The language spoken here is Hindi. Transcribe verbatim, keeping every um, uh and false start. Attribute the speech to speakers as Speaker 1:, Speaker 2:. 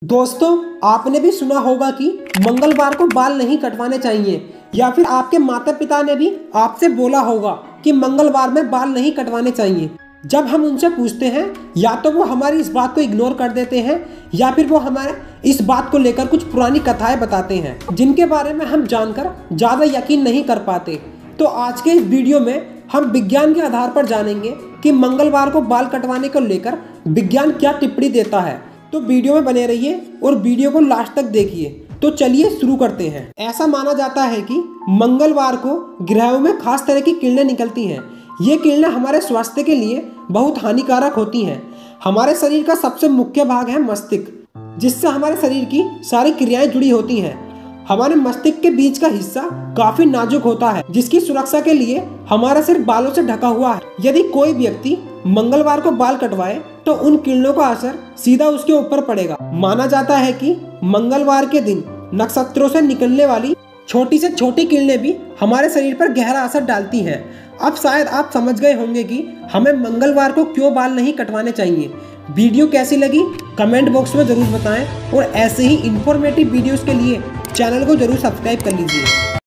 Speaker 1: दोस्तों, आपने भी सुना होगा कि मंगलवार को बाल नहीं कटवाने चाहिए, या फिर आपके माता पिता ने भी आपसे बोला होगा कि मंगलवार में बाल नहीं कटवाने चाहिए। जब हम उनसे पूछते हैं, या तो वो हमारी इस बात को इग्नोर कर देते हैं, या फिर वो हमारे इस बात को लेकर कुछ पुरानी कथाएं बताते हैं जिनके बारे में हम जानकर ज़्यादा यकीन नहीं कर पाते। तो आज के इस वीडियो में हम विज्ञान के आधार पर जानेंगे कि मंगलवार को बाल कटवाने को लेकर विज्ञान क्या टिप्पणी देता है। तो वीडियो में बने रहिए और वीडियो को लास्ट तक देखिए। तो चलिए शुरू करते हैं। ऐसा माना जाता है कि मंगलवार को ग्रहों में खास तरह की किरणें निकलती हैं। ये किरणें हमारे स्वास्थ्य के लिए बहुत हानिकारक होती हैं। हमारे शरीर का सबसे मुख्य भाग है मस्तिष्क, जिससे हमारे शरीर की सारी क्रियाएं जुड़ी होती हैं। हमारे मस्तिष्क के बीच का हिस्सा काफी नाजुक होता है, जिसकी सुरक्षा के लिए हमारा सिर बालों से ढका हुआ है। यदि कोई व्यक्ति मंगलवार को बाल कटवाए तो उन किरणों का असर सीधा उसके ऊपर पड़ेगा। माना जाता है कि मंगलवार के दिन नक्षत्रों से निकलने वाली छोटी से छोटी किरणें भी हमारे शरीर पर गहरा असर डालती हैं। अब शायद आप समझ गए होंगे कि हमें मंगलवार को क्यों बाल नहीं कटवाने चाहिए। वीडियो कैसी लगी कमेंट बॉक्स में जरूर बताएं और ऐसे ही इंफॉर्मेटिव वीडियोस के लिए चैनल को जरूर सब्सक्राइब कर लीजिए।